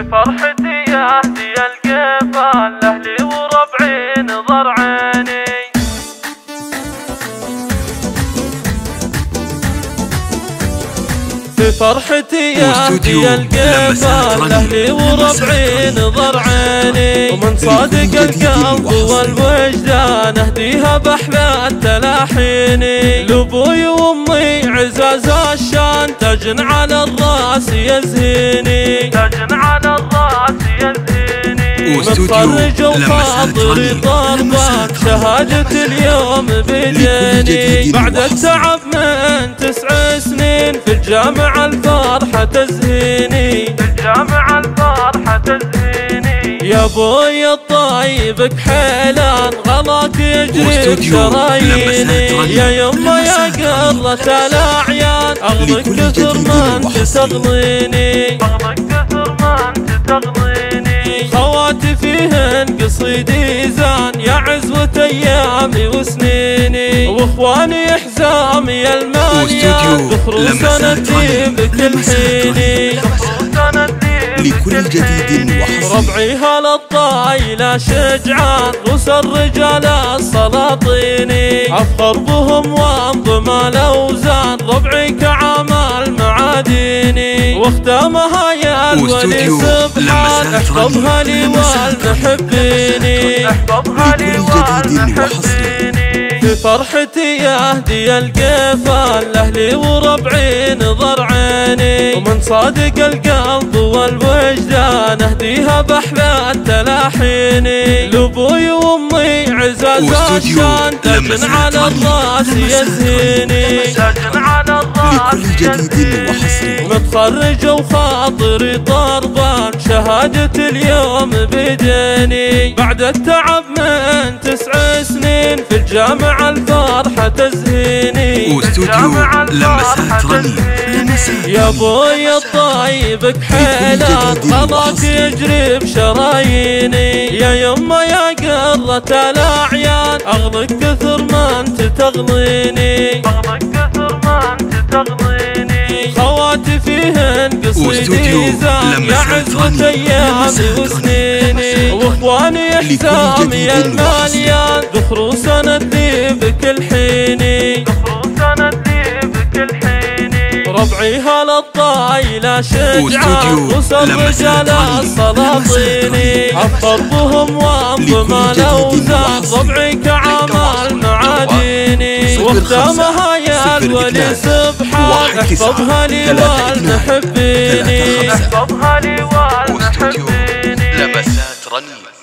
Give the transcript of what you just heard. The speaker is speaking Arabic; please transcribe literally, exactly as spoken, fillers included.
في فرحتي يهدي القفال لأهلي وربعي نظر عيني. في فرحتي يهدي القفال لأهلي وربعي نظر عيني. ومن صادق القلب والوجدان اهديها بأحلى التلاحين. لأبوي وأمي عزاز الشان تاج على الراس يزهيني، تاج على الراس يزهيني. متخرج وخاطري طربان شهادة اليوم بيديني. بعد التعب من تسع سنين في الجامعة الفرحة تزهيني، في الجامعة الفرحة تزهيني. يا ابوي الطيب بحيلان غلاك يجري بشراييني. يا يما يا قرة الأعيان أغلق كثر ما انت تغليني، أغلق كثر ما انت تغليني. خواتي فيهن قصيدي زان يا عزوة أيامي وسنيني. واخواني حزامي الماليان ذخروا سندي بكل حيني، لكل جديد وحصري. ربعي هالطايلة شجعان رؤوس الرجال السلاطيني. أفخر بهم وانظم الأوزان ربعي كعمال معاديني. واختامها يا الولي سبحان احفظها لي والمحبيني، احفظها لي والمحبيني. في فرحتي يهدي القفال لأهلي وربعي نظر عيني. ومن صادق القلب والوجدان اهديها بأحلى التلاحين. لأبوي وأمي عزاز الشان تاج على الراس يزهيني، تاج على الراس يزهيني. متخرج وخاطري طربان شهادة اليوم بيديني. بعد التعب من تسع سنين في الجامعة الفرحة تزهيني، واستوديو لمسات رني. يا ابوي الطيب بحيلان غلاك يجري بشراييني. يا يما يا قرة الأعيان أغلق كثر ما انت تغليني، أغلق كثر ما انت تغليني. خواتي فيهن قصيدي زان يا عزوة أيامي وسنيني. واخواني حزامي الماليان ذخروا سندي بكل حيني، ذخروا سندي بكل حيني. ربعي هالطايلة شجعان رؤوس الرجال السلاطيني. أفخر بهم وانظم الأوزان ربعي كعمال معاديني. واختامها يا الولي سبحان احفظها لي والمحبيني، احفظها لي والمحبيني. لمسات رني.